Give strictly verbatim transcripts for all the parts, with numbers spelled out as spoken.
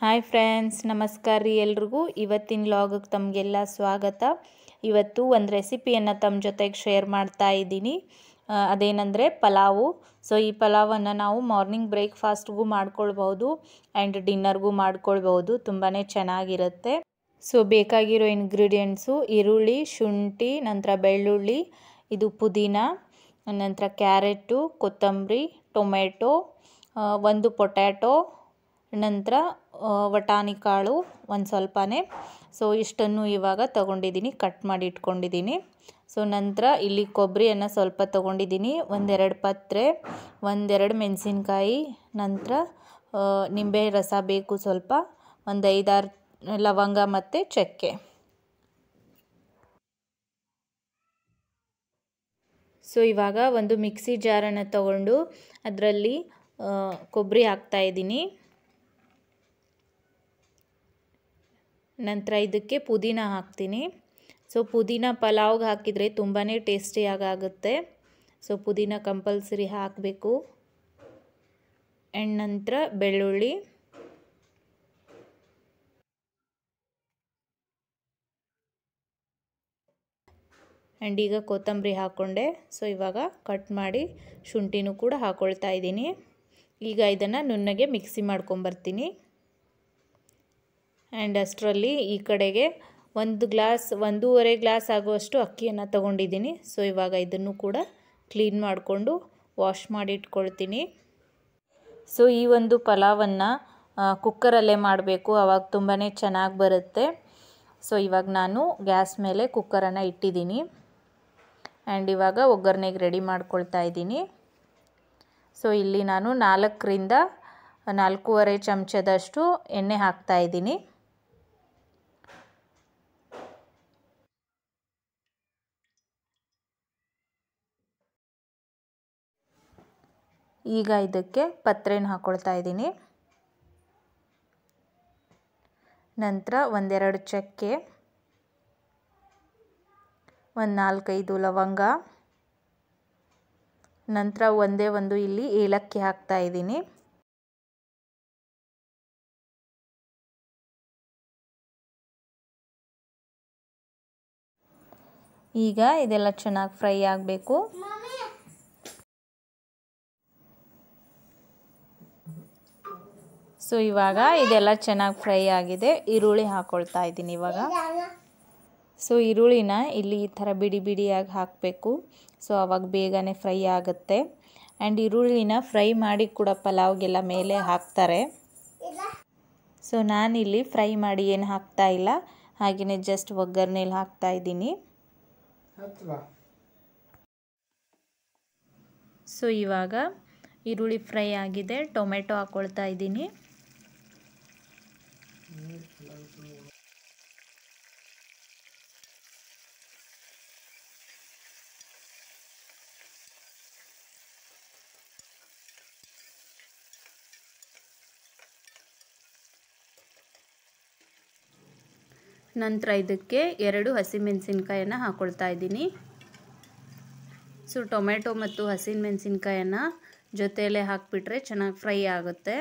Hi friends, ನಮಸ್ಕಾರ ರೀ ಎಲ್ರಿಗೂ. ಇವತ್ತಿನ ವ್ಲಾಗಿಗೆ ತಮಗೆಲ್ಲ ಸ್ವಾಗತ. ಇವತ್ತು ಒಂದು ರೆಸಿಪಿಯನ್ನು ತಮ್ಮ ಜೊತೆಗೆ ಶೇರ್ ಮಾಡ್ತಾ ಇದ್ದೀನಿ. ಅದೇನೆಂದರೆ ಪಲಾವು. ಸೊ ಈ ಪಲಾವನ್ನು ನಾವು ಮಾರ್ನಿಂಗ್ ಬ್ರೇಕ್ಫಾಸ್ಟ್ಗೂ ಮಾಡ್ಕೊಳ್ಬೋದು ಆ್ಯಂಡ್ ಡಿನ್ನರ್ಗೂ ಮಾಡ್ಕೊಳ್ಬೋದು. ತುಂಬಾ ಚೆನ್ನಾಗಿರುತ್ತೆ. ಸೊ ಬೇಕಾಗಿರೋ ಇಂಗ್ರೀಡಿಯೆಂಟ್ಸು ಈರುಳ್ಳಿ, ಶುಂಠಿ, ನಂತರ ಬೆಳ್ಳುಳ್ಳಿ, ಇದು ಪುದೀನ, ನಂತರ ಕ್ಯಾರೆಟು, ಕೊತ್ತಂಬರಿ, ಟೊಮೆಟೊ, ಒಂದು ಪೊಟ್ಯಾಟೊ, ನಂತರ ವಟಾಣಿ ಕಾಳು ಒಂದು ಸ್ವಲ್ಪನೇ. ಸೊ ಇಷ್ಟನ್ನು ಇವಾಗ ತೊಗೊಂಡಿದ್ದೀನಿ, ಕಟ್ ಮಾಡಿ ಇಟ್ಕೊಂಡಿದ್ದೀನಿ. ಸೊ ನಂತರ ಇಲ್ಲಿ ಕೊಬ್ಬರಿಯನ್ನು ಸ್ವಲ್ಪ ತೊಗೊಂಡಿದ್ದೀನಿ, ಒಂದೆರಡು ಪತ್ರೆ, ಒಂದೆರಡು ಮೆಣಸಿನ್ಕಾಯಿ, ನಂತರ ನಿಂಬೆ ರಸ ಬೇಕು ಸ್ವಲ್ಪ, ಒಂದು ಐದಾರು ಲವಂಗ ಮತ್ತು ಚಕ್ಕೆ. ಸೊ ಇವಾಗ ಒಂದು ಮಿಕ್ಸಿ ಜಾರನ್ನು ತಗೊಂಡು ಅದರಲ್ಲಿ ಕೊಬ್ಬರಿ ಹಾಕ್ತಾಯಿದ್ದೀನಿ. ನಂತರ ಇದಕ್ಕೆ ಪುದೀನ ಹಾಕ್ತೀನಿ. ಸೊ ಪುದೀನ ಪಲಾವ್ಗೆ ಹಾಕಿದರೆ ತುಂಬಾ ಟೇಸ್ಟಿಯಾಗಿ ಆಗುತ್ತೆ. ಸೊ ಪುದೀನ ಕಂಪಲ್ಸರಿ ಹಾಕಬೇಕು. ಆ್ಯಂಡ್ ನಂತರ ಬೆಳ್ಳುಳ್ಳಿ, ಆ್ಯಂಡ್ ಈಗ ಕೊತ್ತಂಬರಿ ಹಾಕ್ಕೊಂಡೆ. ಸೊ ಇವಾಗ ಕಟ್ ಮಾಡಿ ಶುಂಠಿನೂ ಕೂಡ ಹಾಕ್ಕೊಳ್ತಾ ಇದ್ದೀನಿ. ಈಗ ಇದನ್ನು ನುಣ್ಣಗೆ ಮಿಕ್ಸಿ ಮಾಡ್ಕೊಂಬರ್ತೀನಿ. ಆ್ಯಂಡ್ ಅಷ್ಟರಲ್ಲಿ ಈ ಕಡೆಗೆ ಒಂದು ಗ್ಲಾಸ್ ಒಂದೂವರೆ ಗ್ಲಾಸ್ ಆಗುವಷ್ಟು ಅಕ್ಕಿಯನ್ನು ತೊಗೊಂಡಿದ್ದೀನಿ. ಸೊ ಇವಾಗ ಇದನ್ನು ಕೂಡ ಕ್ಲೀನ್ ಮಾಡಿಕೊಂಡು ವಾಶ್ ಮಾಡಿ ಇಟ್ಕೊಳ್ತೀನಿ. ಸೊ ಈ ಒಂದು ಪಲಾವನ್ನು ಕುಕ್ಕರಲ್ಲೇ ಮಾಡಬೇಕು, ಆವಾಗ ತುಂಬಾ ಚೆನ್ನಾಗಿ ಬರುತ್ತೆ. ಸೊ ಇವಾಗ ನಾನು ಗ್ಯಾಸ್ ಮೇಲೆ ಕುಕ್ಕರನ್ನು ಇಟ್ಟಿದ್ದೀನಿ. ಆ್ಯಂಡ್ ಇವಾಗ ಒಗ್ಗರಣೆಗೆ ರೆಡಿ ಮಾಡ್ಕೊಳ್ತಾ ಇದ್ದೀನಿ. ಸೊ ಇಲ್ಲಿ ನಾನು ನಾಲ್ಕರಿಂದ ನಾಲ್ಕೂವರೆ ಚಮಚದಷ್ಟು ಎಣ್ಣೆ ಹಾಕ್ತಾಯಿದ್ದೀನಿ. ಈಗ ಇದಕ್ಕೆ ಪತ್ರೆನ ಹಾಕ್ಕೊಳ್ತಾ ಇದ್ದೀನಿ. ನಂತರ ಒಂದೆರಡು ಚಕ್ಕೆ, ಒಂದು ನಾಲ್ಕೈದು ಲವಂಗ, ನಂತರ ಒಂದೇ ಒಂದು ಇಲ್ಲಿ ಏಲಕ್ಕಿ ಹಾಕ್ತಾ ಇದ್ದೀನಿ. ಈಗ ಇದೆಲ್ಲ ಚೆನ್ನಾಗಿ ಫ್ರೈ ಆಗಬೇಕು. ಸೊ ಇವಾಗ ಇದೆಲ್ಲ ಚೆನ್ನಾಗಿ ಫ್ರೈ ಆಗಿದೆ. ಈರುಳ್ಳಿ ಹಾಕ್ಕೊಳ್ತಾ ಇದ್ದೀನಿ ಇವಾಗ. ಸೊ ಈರುಳ್ಳಿನ ಇಲ್ಲಿ ಈ ಥರ ಬಿಡಿ ಬಿಡಿಯಾಗಿ ಹಾಕಬೇಕು. ಸೊ ಆವಾಗ ಬೇಗನೆ ಫ್ರೈ ಆಗುತ್ತೆ. ಆ್ಯಂಡ್ ಈರುಳ್ಳಿನ ಫ್ರೈ ಮಾಡಿ ಕೂಡ ಪಲಾವ್ಗೆಲ್ಲ ಮೇಲೆ ಹಾಕ್ತಾರೆ. ಸೊ ನಾನಿಲ್ಲಿ ಫ್ರೈ ಮಾಡಿ ಏನು ಹಾಕ್ತಾ ಇಲ್ಲ, ಹಾಗೆಯೇ ಜಸ್ಟ್ ಒಗ್ಗರಣೆಲಿ ಹಾಕ್ತಾ ಇದ್ದೀನಿ. ಸೊ ಇವಾಗ ಈರುಳ್ಳಿ ಫ್ರೈ ಆಗಿದೆ. ಟೊಮೆಟೊ ಹಾಕ್ಕೊಳ್ತಾ ಇದ್ದೀನಿ. ನಂತರ ಇದಕ್ಕೆ ಎರಡು ಹಸಿಮೆಣಸಿನ್ಕಾಯನ್ನು ಹಾಕ್ಕೊಳ್ತಾ ಇದ್ದೀನಿ. ಸೊ ಟೊಮೆಟೊ ಮತ್ತು ಹಸಿಮೆಣಸಿನ್ಕಾಯನ್ನು ಜೊತೆಯಲ್ಲೇ ಹಾಕಿಬಿಟ್ರೆ ಚೆನ್ನಾಗಿ ಫ್ರೈ ಆಗುತ್ತೆ.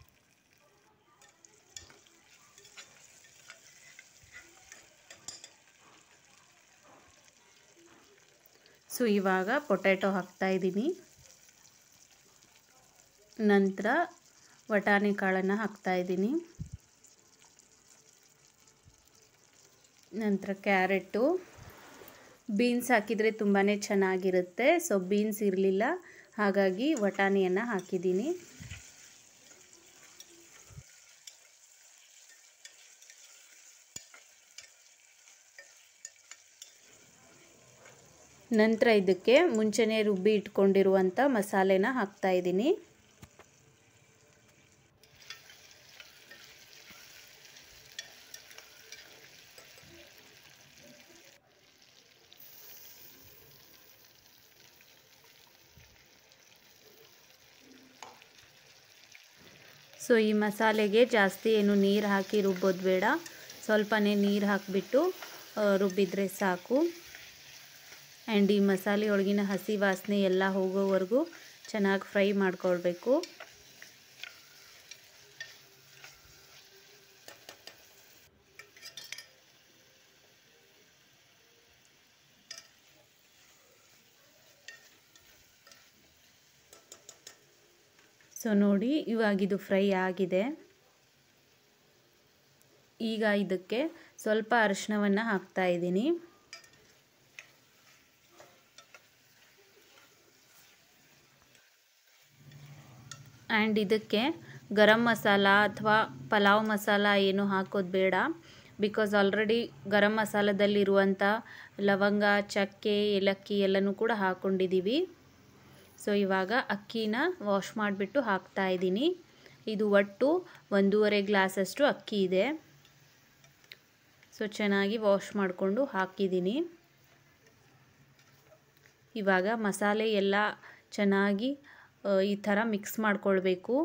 ಸೊ ಇವಾಗ ಪೊಟ್ಯಾಟೊ ಹಾಕ್ತಾ ಇದ್ದೀನಿ. ನಂತರ ವಟಾಣಿ ಕಾಳನ್ನು ಹಾಕ್ತಾ ಇದ್ದೀನಿ. ನಂತರ ಕ್ಯಾರೆಟು, ಬೀನ್ಸ್ ಹಾಕಿದರೆ ತುಂಬಾ ಚೆನ್ನಾಗಿರುತ್ತೆ. ಸೊ ಬೀನ್ಸ್ ಇರಲಿಲ್ಲ, ಹಾಗಾಗಿ ವಟಾಣಿಯನ್ನು ಹಾಕಿದ್ದೀನಿ. ನಂತರ ಇದಕ್ಕೆ ಮುಂಚೆನೇ ರುಬ್ಬಿ ಇಟ್ಕೊಂಡಿರುವಂಥ ಮಸಾಲೆನ ಹಾಕ್ತಾ ಇದ್ದೀನಿ. ಸೊ ಈ ಮಸಾಲೆಗೆ ಜಾಸ್ತಿ ಏನು ನೀರು ಹಾಕಿ ರುಬ್ಬೋದು ಬೇಡ, ಸ್ವಲ್ಪನೇ ನೀರು ಹಾಕಿಬಿಟ್ಟು ರುಬ್ಬಿದರೆ ಸಾಕು. ಆ್ಯಂಡ್ ಈ ಮಸಾಲೆ ಒಳಗಿನ ಹಸಿ ವಾಸನೆ ಎಲ್ಲ ಹೋಗೋವರೆಗೂ ಚೆನ್ನಾಗಿ ಫ್ರೈ ಮಾಡ್ಕೊಳ್ಬೇಕು. ಸೊ ನೋಡಿ ಇವಾಗಿದು ಫ್ರೈ ಆಗಿದೆ. ಈಗ ಇದಕ್ಕೆ ಸ್ವಲ್ಪ ಅರಿಶಿಣವನ್ನು ಹಾಕ್ತಾ ಇದ್ದೀನಿ. ಆ್ಯಂಡ್ ಇದಕ್ಕೆ ಗರಂ ಮಸಾಲ ಅಥವಾ ಪಲಾವ್ ಮಸಾಲ ಏನು ಹಾಕೋದು ಬೇಡ. ಬಿಕಾಸ್ ಆಲ್ರೆಡಿ ಗರಂ ಮಸಾಲದಲ್ಲಿರುವಂಥ ಲವಂಗ, ಚಕ್ಕೆ, ಏಲಕ್ಕಿ ಎಲ್ಲನೂ ಕೂಡ ಹಾಕ್ಕೊಂಡಿದ್ದೀವಿ. ಸೊ ಇವಾಗ ಅಕ್ಕಿನ ವಾಶ್ ಮಾಡಿಬಿಟ್ಟು ಹಾಕ್ತಾ ಇದ್ದೀನಿ. ಇದು ಒಟ್ಟು ಒಂದೂವರೆ ಗ್ಲಾಸಷ್ಟು ಅಕ್ಕಿ ಇದೆ. ಸೊ ಚೆನ್ನಾಗಿ ವಾಶ್ ಮಾಡಿಕೊಂಡು ಹಾಕಿದ್ದೀನಿ. ಇವಾಗ ಮಸಾಲೆ ಎಲ್ಲ ಚೆನ್ನಾಗಿ ಈ ಥರ ಮಿಕ್ಸ್ ಮಾಡ್ಕೊಳ್ಬೇಕು.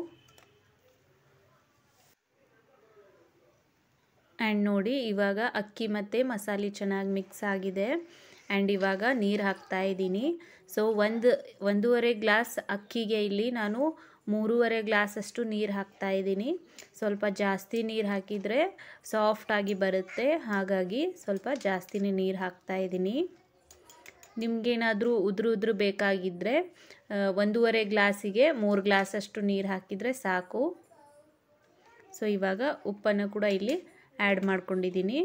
ಆ್ಯಂಡ್ ನೋಡಿ ಇವಾಗ ಅಕ್ಕಿ ಮತ್ತು ಮಸಾಲೆ ಚೆನ್ನಾಗಿ ಮಿಕ್ಸ್ ಆಗಿದೆ. ಆ್ಯಂಡ್ ಇವಾಗ ನೀರು ಹಾಕ್ತಾ ಇದ್ದೀನಿ. ಸೊ ಒಂದು ಒಂದೂವರೆ ಗ್ಲಾಸ್ ಅಕ್ಕಿಗೆ ಇಲ್ಲಿ ನಾನು ಮೂರುವರೆ ಗ್ಲಾಸಷ್ಟು ನೀರು ಹಾಕ್ತಾ ಇದ್ದೀನಿ. ಸ್ವಲ್ಪ ಜಾಸ್ತಿ ನೀರು ಹಾಕಿದರೆ ಸಾಫ್ಟಾಗಿ ಬರುತ್ತೆ, ಹಾಗಾಗಿ ಸ್ವಲ್ಪ ಜಾಸ್ತಿನೇ ನೀರು ಹಾಕ್ತಾ ಇದ್ದೀನಿ. ನಿಮಗೇನಾದರೂ ಉದುರು ಉದುರು ಬೇಕಾಗಿದ್ದರೆ ಒಂದೂವರೆ ಗ್ಲಾಸಿಗೆ ಮೂರು ಗ್ಲಾಸಷ್ಟು ನೀರು ಹಾಕಿದರೆ ಸಾಕು. ಸೊ ಇವಾಗ ಉಪ್ಪನ್ನು ಕೂಡ ಇಲ್ಲಿ ಆ್ಯಡ್ ಮಾಡ್ಕೊಂಡಿದ್ದೀನಿ.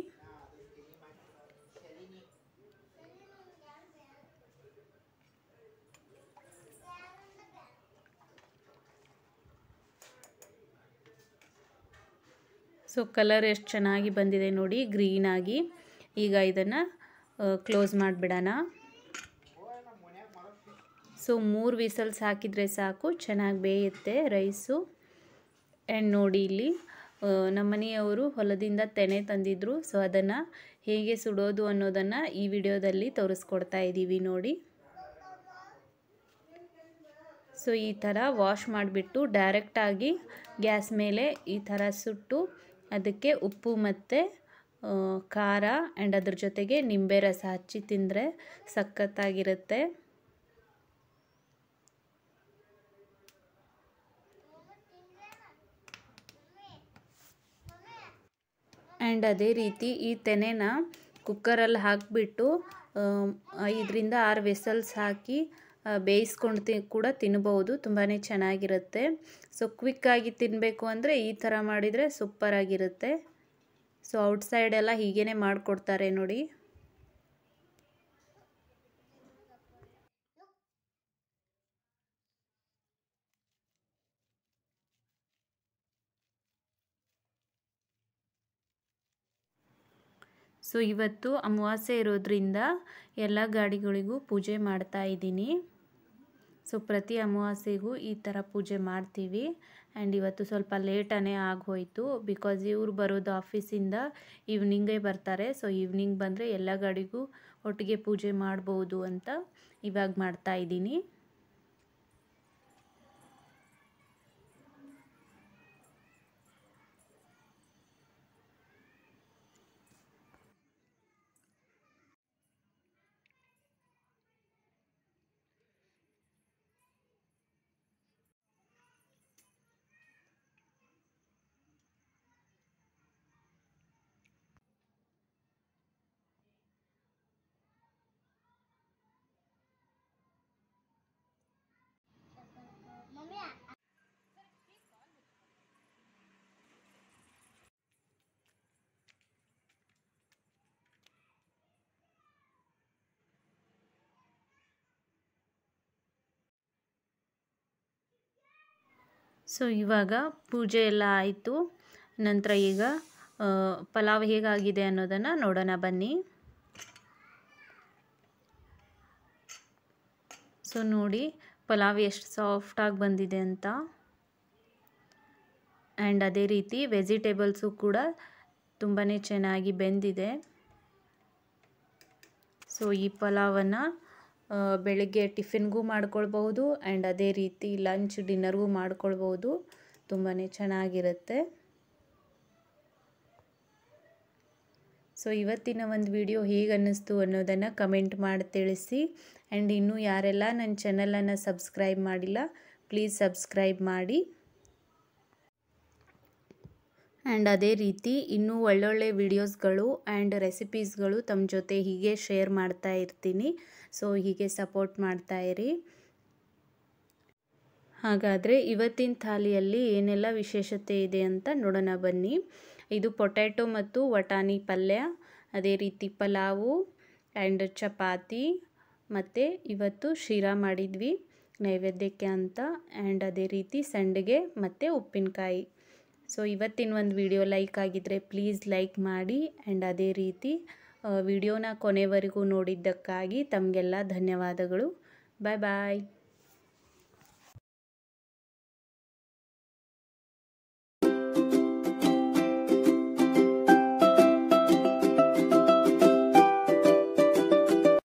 ಸೊ ಕಲರ್ ಎಷ್ಟು ಚೆನ್ನಾಗಿ ಬಂದಿದೆ ನೋಡಿ, ಗ್ರೀನಾಗಿ. ಈಗ ಇದನ್ನು ಕ್ಲೋಸ್ ಮಾಡಿಬಿಡೋಣ. ಸೊ ಮೂರು ವಿಸಲ್ಸ್ ಹಾಕಿದರೆ ಸಾಕು, ಚೆನ್ನಾಗಿ ಬೇಯುತ್ತೆ ರೈಸು. ಆ್ಯಂಡ್ ನೋಡಿ ಇಲ್ಲಿ ನಮ್ಮನೆಯವರು ಹೊಲದಿಂದ ತೆನೆ ತಂದಿದ್ರು. ಸೊ ಅದನ್ನು ಹೇಗೆ ಸುಡೋದು ಅನ್ನೋದನ್ನು ಈ ವಿಡಿಯೋದಲ್ಲಿ ತೋರಿಸ್ಕೊಡ್ತಾ ಇದ್ದೀವಿ ನೋಡಿ. ಸೊ ಈ ಥರ ವಾಶ್ ಮಾಡಿಬಿಟ್ಟು ಡೈರೆಕ್ಟಾಗಿ ಗ್ಯಾಸ್ ಮೇಲೆ ಈ ಥರ ಸುಟ್ಟು ಅದಕ್ಕೆ ಉಪ್ಪು ಮತ್ತು ಖಾರ ಆ್ಯಂಡ್ ಅದ್ರ ಜೊತೆಗೆ ನಿಂಬೆ ರಸ ಹಚ್ಚಿ ತಿಂದರೆ ಸಖತ್ತಾಗಿರುತ್ತೆ. ಆ್ಯಂಡ್ ಅದೇ ರೀತಿ ಈ ತೆನೆನ ಕುಕ್ಕರಲ್ಲಿ ಹಾಕಿಬಿಟ್ಟು ಐದರಿಂದ ಆರು ವಿಸಲ್ಸ್ ಹಾಕಿ ಬೇಯಿಸ್ಕೊಂಡು ತಿ ಕೂಡ ತಿನ್ಬೋದು. ತುಂಬಾ ಚೆನ್ನಾಗಿರುತ್ತೆ. ಸೊ ಕ್ವಿಕ್ಕಾಗಿ ತಿನ್ನಬೇಕು ಅಂದರೆ ಈ ಥರ ಮಾಡಿದರೆ ಸೂಪರಾಗಿರುತ್ತೆ. ಸೊ ಔಟ್ಸೈಡೆಲ್ಲ ಹೀಗೇ ಮಾಡಿಕೊಡ್ತಾರೆ ನೋಡಿ. ಸೊ ಇವತ್ತು ಅಮಾವಾಸ್ಯೆ ಇರೋದ್ರಿಂದ ಎಲ್ಲ ಗಾಡಿಗಳಿಗೂ ಪೂಜೆ ಮಾಡ್ತಾ ಇದ್ದೀನಿ. ಸೊ ಪ್ರತಿ ಅಮಾವಾಸ್ಯೆಗೂ ಈ ಥರ ಪೂಜೆ ಮಾಡ್ತೀವಿ. ಆ್ಯಂಡ್ ಇವತ್ತು ಸ್ವಲ್ಪ ಲೇಟನೇ ಆಗೋಯಿತು. ಬಿಕಾಸ್ ಇವ್ರು ಬರೋದು ಆಫೀಸಿಂದ ಈವ್ನಿಂಗೇ ಬರ್ತಾರೆ. ಸೊ ಈವ್ನಿಂಗ್ ಬಂದರೆ ಎಲ್ಲ ಗಾಡಿಗೂ ಒಟ್ಟಿಗೆ ಪೂಜೆ ಮಾಡ್ಬೋದು ಅಂತ ಇವಾಗ ಮಾಡ್ತಾ ಇದ್ದೀನಿ. ಸೊ ಇವಾಗ ಪೂಜೆ ಎಲ್ಲ ಆಯಿತು. ನಂತರ ಈಗ ಪಲಾವ್ ಹೇಗಾಗಿದೆ ಅನ್ನೋದನ್ನು ನೋಡೋಣ ಬನ್ನಿ. ಸೊ ನೋಡಿ ಪಲಾವ್ ಎಷ್ಟು ಸಾಫ್ಟಾಗಿ ಬಂದಿದೆ ಅಂತ. ಆ್ಯಂಡ್ ಅದೇ ರೀತಿ ವೆಜಿಟೇಬಲ್ಸು ಕೂಡ ತುಂಬಾ ಚೆನ್ನಾಗಿ ಬೆಂದಿದೆ. ಸೊ ಈ ಪಲಾವನ್ನು ಬೆಳಗ್ಗೆ ಟಿಫಿನ್ಗೂ ಮಾಡ್ಕೊಳ್ಬಹುದು ಆ್ಯಂಡ್ ಅದೇ ರೀತಿ ಲಂಚ್ ಡಿನ್ನರ್ಗೂ ಮಾಡ್ಕೊಳ್ಬೋದು. ತುಂಬಾ ಚೆನ್ನಾಗಿರುತ್ತೆ. ಸೊ ಇವತ್ತಿನ ಒಂದು ವಿಡಿಯೋ ಹೇಗೆ ಅನ್ನಿಸ್ತು ಅನ್ನೋದನ್ನು ಕಮೆಂಟ್ ಮಾಡಿ ತಿಳಿಸಿ. ಆ್ಯಂಡ್ ಇನ್ನೂ ಯಾರೆಲ್ಲ ನನ್ನ ಚಾನಲನ್ನು ಸಬ್ಸ್ಕ್ರೈಬ್ ಮಾಡಿಲ್ಲ ಪ್ಲೀಸ್ ಸಬ್ಸ್ಕ್ರೈಬ್ ಮಾಡಿ. ಆ್ಯಂಡ್ ಅದೇ ರೀತಿ ಇನ್ನೂ ಒಳ್ಳೊಳ್ಳೆ ವಿಡಿಯೋಸ್ಗಳು ಆ್ಯಂಡ್ ರೆಸಿಪೀಸ್ಗಳು ತಮ್ಮ ಜೊತೆ ಹೀಗೆ ಶೇರ್ ಮಾಡ್ತಾ ಇರ್ತೀನಿ. ಸೊ ಹೀಗೆ ಸಪೋರ್ಟ್ ಮಾಡ್ತಾ ಇರಿ. ಹಾಗಾದರೆ ಇವತ್ತಿನ ಥಾಲಿಯಲ್ಲಿ ಏನೆಲ್ಲ ವಿಶೇಷತೆ ಇದೆ ಅಂತ ನೋಡೋಣ ಬನ್ನಿ. ಇದು ಪೊಟ್ಯಾಟೊ ಮತ್ತು ವಟಾಣಿ ಪಲ್ಯ, ಅದೇ ರೀತಿ ಪಲಾವು ಆ್ಯಂಡ್ ಚಪಾತಿ, ಮತ್ತು ಇವತ್ತು ಶಿರಾ ಮಾಡಿದ್ವಿ ನೈವೇದ್ಯಕ್ಕೆ ಅಂತ, ಆ್ಯಂಡ್ ಅದೇ ರೀತಿ ಸಂಡಿಗೆ ಮತ್ತು ಉಪ್ಪಿನಕಾಯಿ. ಸೊ ಇವತ್ತಿನ ಒಂದು ವಿಡಿಯೋ ಲೈಕ್ ಆಗಿದ್ದರೆ ಪ್ಲೀಸ್ ಲೈಕ್ ಮಾಡಿ, ಆ್ಯಂಡ್ ಅದೇ ರೀತಿ ವಿಡಿಯೋನ ಕೊನೆವರೆಗೂ ನೋಡಿದ್ದಕ್ಕಾಗಿ ತಮಗೆಲ್ಲ ಧನ್ಯವಾದಗಳು. ಬಾಯ್ ಬಾಯ್.